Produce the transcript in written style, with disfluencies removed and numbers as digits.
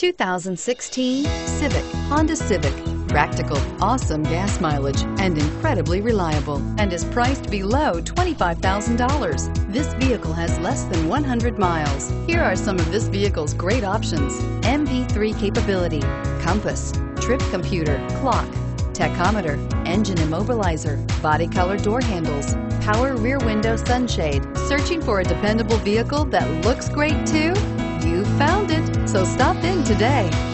2016 Civic, Honda Civic. Practical, awesome gas mileage, and incredibly reliable, and is priced below $25,000. This vehicle has less than 100 miles. Here are some of this vehicle's great options: MP3 capability, compass, trip computer, clock, tachometer, engine immobilizer, body color door handles, power rear window sunshade. Searching for a dependable vehicle that looks great too? You found it, so stop in today.